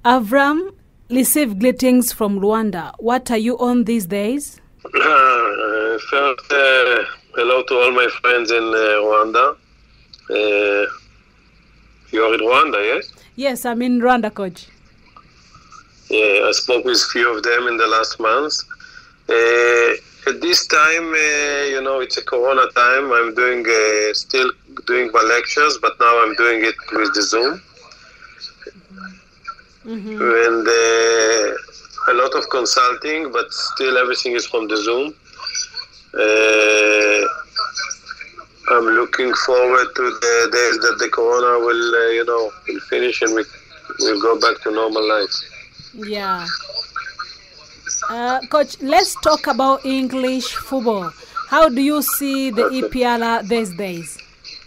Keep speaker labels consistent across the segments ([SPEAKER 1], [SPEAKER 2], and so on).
[SPEAKER 1] Avram received greetings from Rwanda. What are you on these days?
[SPEAKER 2] First, hello to all my friends in Rwanda. You are in Rwanda, yes?
[SPEAKER 1] Yes, I'm in Rwanda, Coach.
[SPEAKER 2] Yeah, I spoke with a few of them in the last months. At this time, it's a Corona time. I'm still doing my lectures, but now I'm doing it with the Zoom. And a lot of consulting, but still everything is from the Zoom. I'm looking forward to the days that the Corona will finish and we'll go back to normal life.
[SPEAKER 1] Yeah. Coach, let's talk about English football. How do you see the EPL these days?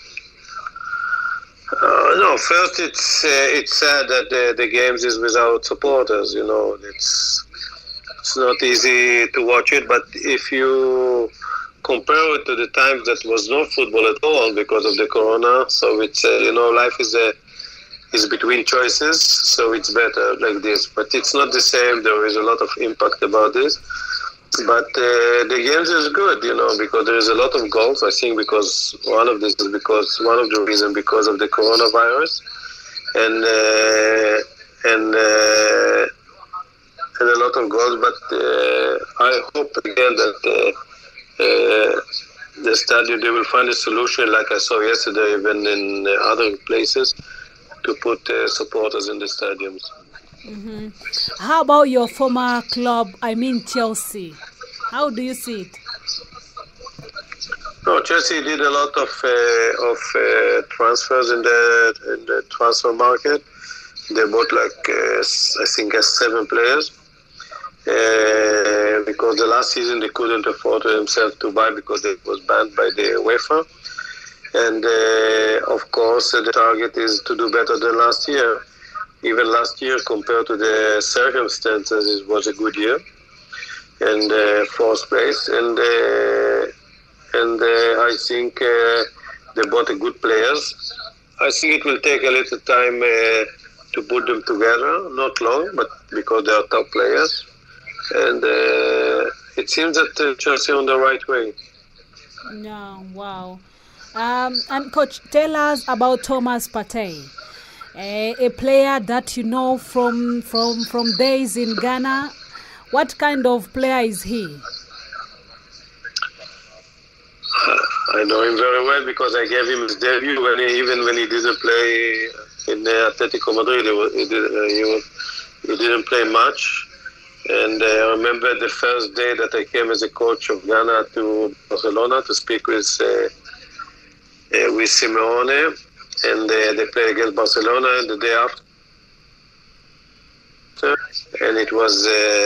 [SPEAKER 2] No, first it's sad that the games is without supporters. It's not easy to watch it. But if you compare it to the times that was no football at all because of the Corona, so it's life is between choices, so it's better like this. But it's not the same. There is a lot of impact about this. But the games is good, because there is a lot of goals. I think because one of the reasons because of the coronavirus, and a lot of goals. But I hope again that the stadium they will find a solution, like I saw yesterday, even in other places, to put supporters in the stadiums.
[SPEAKER 1] How about your former club, Chelsea? How do you see it?
[SPEAKER 2] No, Chelsea did a lot of transfers in the transfer market. They bought I think 7 players. Because the last season they couldn't afford themselves to buy because it was banned by the UEFA. And of course the target is to do better than last year. Even last year, compared to the circumstances, it was a good year, and 4th place. And I think they bought a good players. I think it will take a little time to put them together. Not long, but because they are top players. And it seems that Chelsea on the right way.
[SPEAKER 1] Yeah, wow. And Coach, tell us about Thomas Partey. A player that you know from days in Ghana. What kind of player is he?
[SPEAKER 2] I know him very well because I gave him his debut even when he didn't play in Atletico Madrid. He didn't play much. And I remember the first day that I came as a coach of Ghana to Barcelona to speak with Simeone. And they played against Barcelona the day after, and it was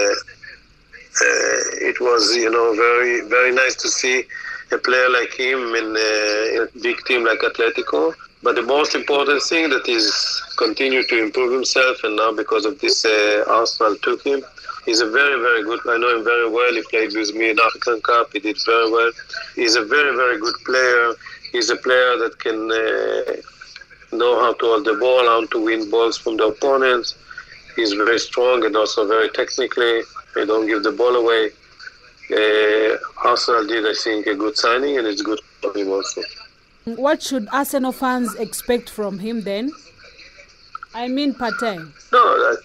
[SPEAKER 2] very very nice to see a player like him in a big team like Atletico. But the most important thing that he's continued to improve himself, and now because of this, Arsenal took him. He's a very very good. I know him very well. He played with me in African Cup. He did very well. He's a very very good player. He's a player that can know how to hold the ball, how to win balls from the opponents. He's very strong and also very technically. They don't give the ball away. Arsenal did, I think, a good signing, and it's good for him also.
[SPEAKER 1] What should Arsenal fans expect from him then? Partey.
[SPEAKER 2] No,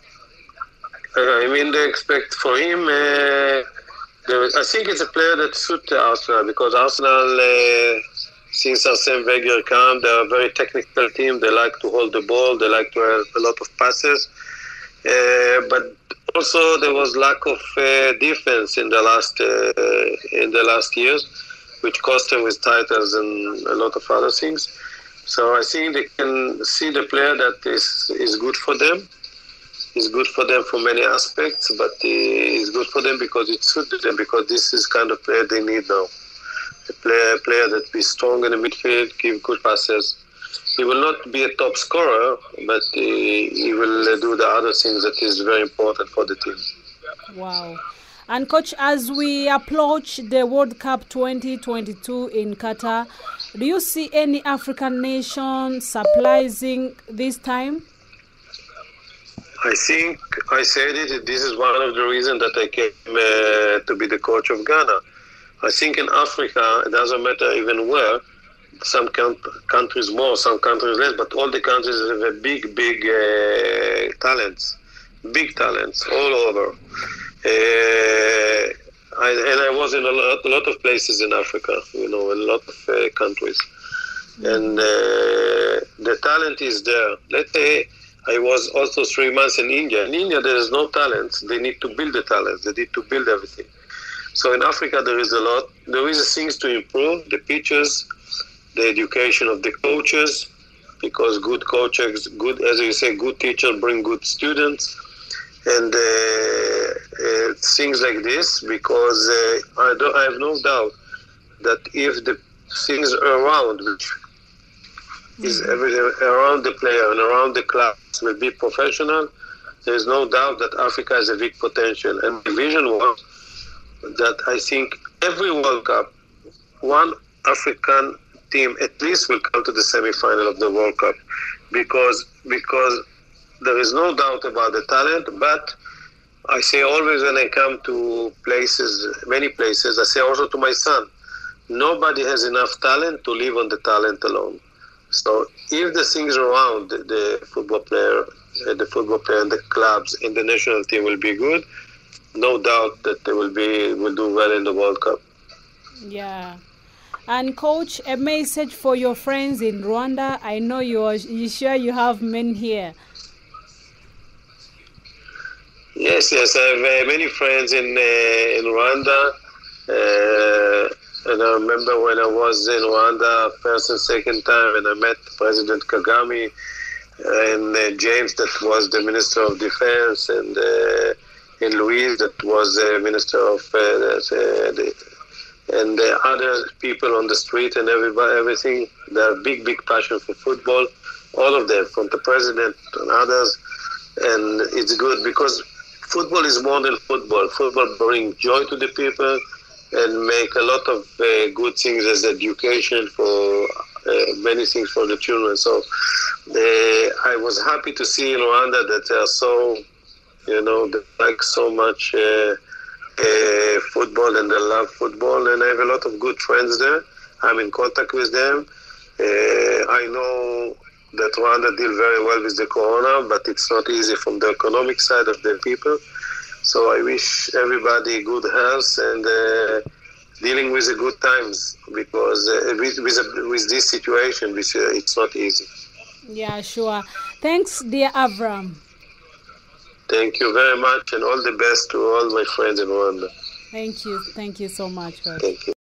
[SPEAKER 2] they expect for him. I think it's a player that suits Arsenal because Arsenal. Since Arsene Wenger came, they're a very technical team. They like to hold the ball. They like to have a lot of passes. But also there was lack of defense in the last years, which cost them with titles and a lot of other things. So I think they can see the player that is good for them. It's good for them for many aspects, but it's good for them because it suited them, because this is kind of player they need now. A player that be strong in the midfield, give good passes. He will not be a top scorer, but he will do the other things that is very important for the team.
[SPEAKER 1] Wow. And Coach, as we approach the World Cup 2022 in Qatar, do you see any African nation surprising this time?
[SPEAKER 2] I think I said it. This is one of the reasons that I came to be the coach of Ghana. I think in Africa, it doesn't matter even where, some countries more, some countries less, but all the countries have a big talents, all over. I was in a lot of places in Africa, a lot of countries. And the talent is there. Let's say I was also 3 months in India. In India, there is no talent. They need to build the talent. They need to build everything. So in Africa, there is a lot. There is things to improve, the pitches, the education of the coaches, because good coaches, good, as you say, good teachers bring good students. And things like this, because I have no doubt that if the things around, which is everything around the player and around the clubs, will be professional, there is no doubt that Africa has a big potential. And the vision was that I think every World Cup, one African team at least will come to the semi-final of the World Cup, because there is no doubt about the talent. But I say always when I come to places, many places, I say also to my son, nobody has enough talent to live on the talent alone. So if the things around the football player and the clubs and the national team will be good, no doubt that they will do well in the World Cup.
[SPEAKER 1] Yeah. And coach, a message for your friends in Rwanda. I know you sure you have men here.
[SPEAKER 2] Yes, I have many friends in Rwanda. And I remember when I was in Rwanda first and second time, and I met President Kagame and James, that was the Minister of Defense, and Louise, that was the Minister of and the other people on the street and everything. They have big passion for football, all of them, from the President and others. And it's good because football is more than football. Football brings joy to the people and make a lot of good things as education for many things for the children. So I was happy to see in Rwanda that they are so, they like so much football, and they love football. And I have a lot of good friends there. I'm in contact with them. I know that Rwanda deal very well with the corona, but it's not easy from the economic side of the people. So I wish everybody good health and dealing with the good times, because with this situation, which it's not easy.
[SPEAKER 1] Yeah, sure. Thanks, dear Avram.
[SPEAKER 2] Thank you very much, and all the best to all my friends in Rwanda.
[SPEAKER 1] Thank you so much, coach.
[SPEAKER 2] Thank you.